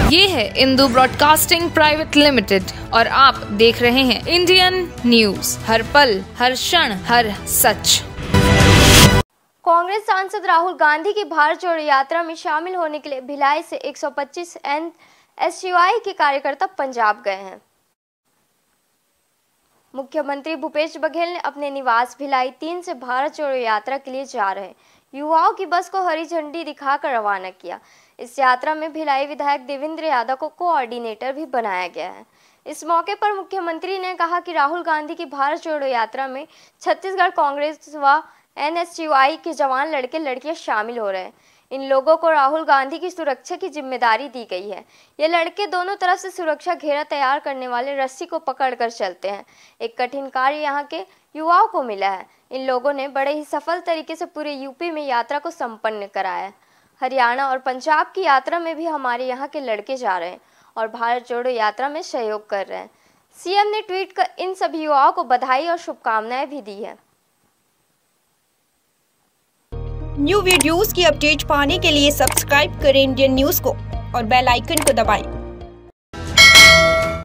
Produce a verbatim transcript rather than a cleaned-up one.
ये है Indu broadcasting private limited और आप देख रहे हैं इंडियन न्यूज, हर पल हर क्षण हर सच। कांग्रेस सांसद राहुल गांधी की भारत जोड़ो यात्रा में शामिल होने के लिए भिलाई से एक सौ पच्चीस एन एस यू आई के कार्यकर्ता पंजाब गए हैं। मुख्यमंत्री भूपेश बघेल ने अपने निवास भिलाई तीन से भारत जोड़ो यात्रा के लिए जा रहे युवाओं की बस को हरी झंडी दिखाकर रवाना किया। इस यात्रा में भिलाई विधायक देवेंद्र यादव को कोऑर्डिनेटर भी बनाया गया है। इस मौके पर मुख्यमंत्री ने कहा कि राहुल गांधी की भारत जोड़ो यात्रा में छत्तीसगढ़ कांग्रेस व एन एस यू आई के जवान लड़के लड़कियां शामिल हो रहे हैं। इन लोगों को राहुल गांधी की सुरक्षा की जिम्मेदारी दी गई है। ये लड़के दोनों तरफ से सुरक्षा घेरा तैयार करने वाले रस्सी को पकड़कर चलते हैं। एक कठिन कार्य यहाँ के युवाओं को मिला है। इन लोगों ने बड़े ही सफल तरीके से पूरे यूपी में यात्रा को संपन्न कराया है। हरियाणा और पंजाब की यात्रा में भी हमारे यहाँ के लड़के जा रहे हैं और भारत जोड़ो यात्रा में सहयोग कर रहे हैं। सीएम ने ट्वीट कर इन सभी युवाओं को बधाई और शुभकामनाएं भी दी है। न्यू वीडियोस की अपडेट पाने के लिए सब्सक्राइब करें इंडियन न्यूज को और बेल आइकन को दबाएं।